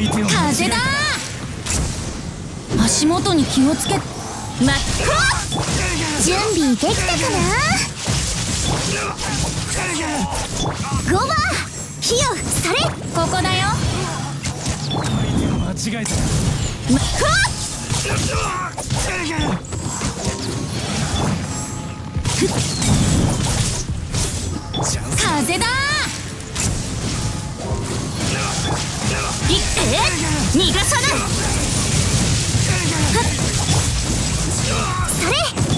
風だ。足元に気をつけ。 準備できたかな。5番火をそれ。 ここだよ。 間違えた。 風だ。逃がさない。 それ。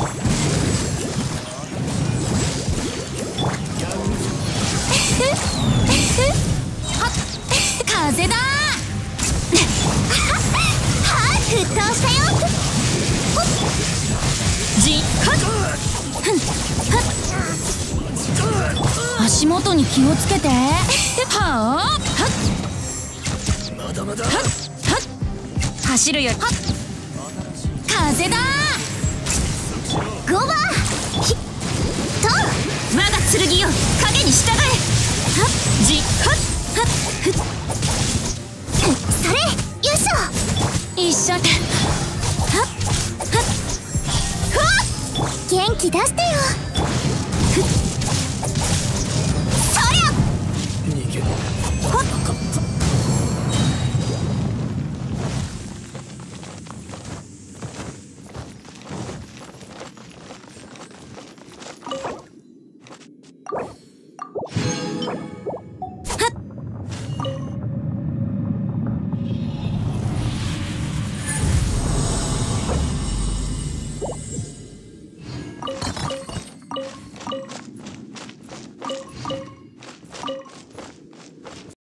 風だ。 沸騰したよ。 足元に気をつけて。はあ。 まだまだ。 走るよ。風だ。 5番火と我が剣よ、影に従え。 それ。よいしょ。 一緒で。 元気出して。